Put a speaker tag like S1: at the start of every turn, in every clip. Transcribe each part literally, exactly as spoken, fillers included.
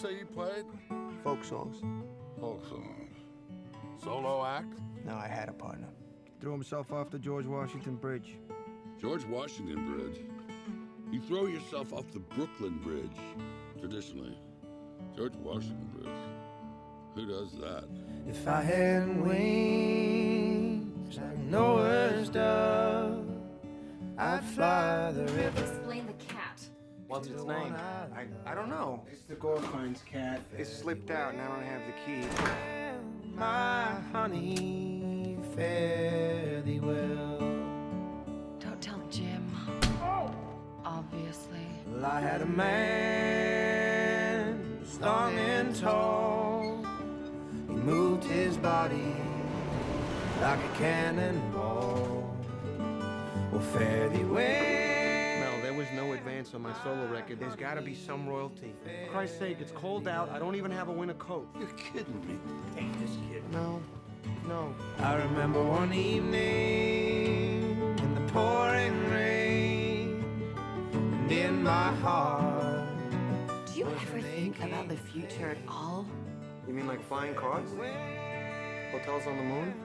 S1: say you played?
S2: Folk songs.
S1: Folk songs. Solo act?
S2: No, I had a partner.
S3: Threw himself off the George Washington Bridge.
S1: George Washington Bridge? You throw yourself off the Brooklyn Bridge, traditionally. George Washington Bridge. Who does that?
S4: If I had wings like Noah's dove, I'd fly the river.
S5: Explain the cat.
S2: What's its name? I, I don't know.
S3: It's the Gorfines cat.
S2: It slipped out and I don't have the key.
S4: My honey, fare thee well.
S5: Don't tell Jim. Obviously.
S4: Well, I had a man strong and tall. He moved his body like a cannonball. Well, fare thee well.
S3: Mel, there was no advance on my solo record. There's gotta be some royalty. For Christ's sake, it's cold out. I don't even have a winter coat.
S1: You're kidding me.
S3: Hey, just kidding. No, no.
S4: I remember one evening in the pouring rain, and in my heart.
S5: Do you ever think about the future at all?
S2: You mean like flying cars? Hotels on the moon?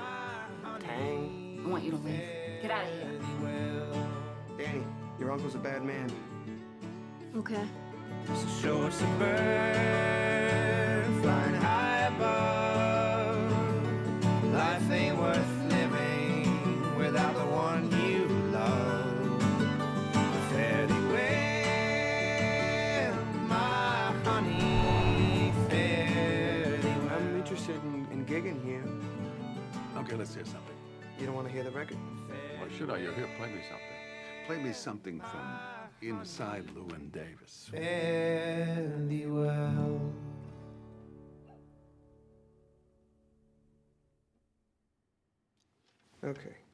S2: Tang?
S5: I want you to leave. Get out of here.
S2: Danny, your uncle's a bad man.
S5: Okay.
S4: So show us a bird flying high above. Life ain't worth living without the one you love. Fare thee well, my honey, fare thee well.
S2: I'm interested in, in gigging here.
S1: Okay, let's hear something.
S2: You don't want to hear the record?
S1: Why should I? You're here. Play me something.
S6: Play me something from Inside Llewyn Davis.
S4: Fare thee well.
S2: Okay.